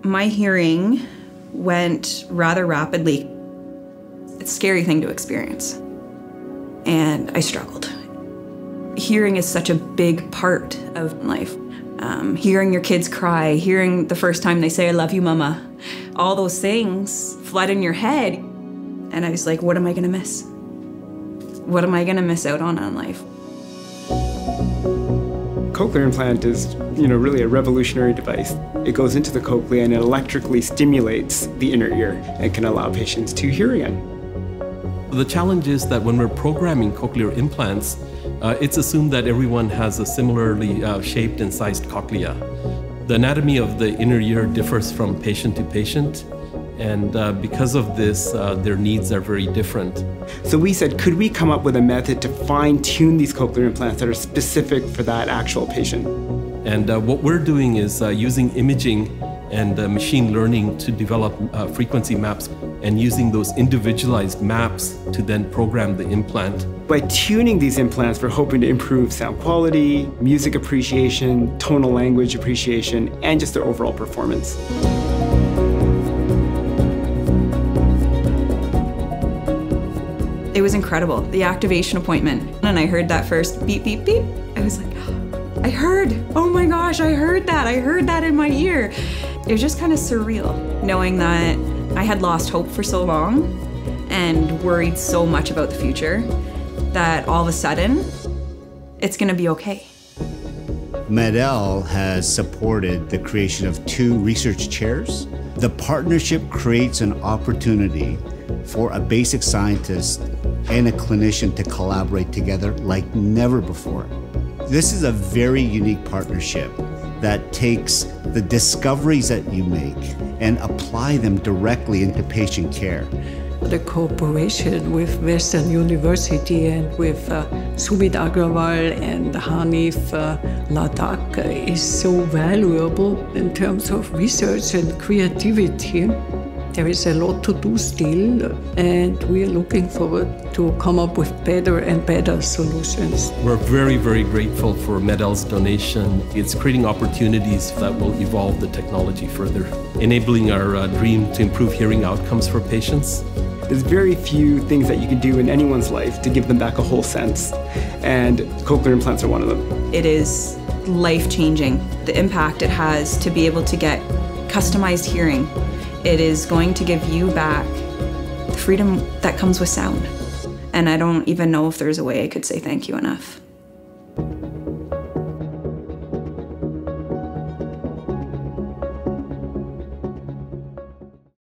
My hearing went rather rapidly. It's a scary thing to experience. And I struggled. Hearing is such a big part of life. Hearing your kids cry, hearing the first time they say, "I love you, Mama." All those things flood in your head. And I was like, what am I gonna miss? What am I gonna miss out on in life? Cochlear implant is, really a revolutionary device. It goes into the cochlea and it electrically stimulates the inner ear and can allow patients to hear again. The challenge is that when we're programming cochlear implants, it's assumed that everyone has a similarly shaped and sized cochlea. The anatomy of the inner ear differs from patient to patient, and because of this, their needs are very different. So we said, could we come up with a method to fine-tune these cochlear implants that are specific for that actual patient? And what we're doing is using imaging and machine learning to develop frequency maps and using those individualized maps to then program the implant. By tuning these implants, we're hoping to improve sound quality, music appreciation, tonal language appreciation, and just their overall performance. It was incredible, the activation appointment. And I heard that first beep, beep, beep. I was like, I heard, oh my gosh, I heard that in my ear. It was just kind of surreal, knowing that I had lost hope for so long and worried so much about the future that all of a sudden, it's gonna be okay. MED-EL has supported the creation of 2 research chairs. The partnership creates an opportunity for a basic scientist and a clinician to collaborate together like never before. This is a very unique partnership that takes the discoveries that you make and apply them directly into patient care. The cooperation with Western University and with Sumit Agrawal and Hanif Ladakh is so valuable in terms of research and creativity. There is a lot to do still, and we are looking forward to come up with better and better solutions. We're very, very grateful for MED-EL's donation. It's creating opportunities that will evolve the technology further, enabling our dream to improve hearing outcomes for patients. There's very few things that you can do in anyone's life to give them back a whole sense, and cochlear implants are one of them. It is life-changing, the impact it has to be able to get customized hearing. It is going to give you back the freedom that comes with sound. And I don't even know if there's a way I could say thank you enough.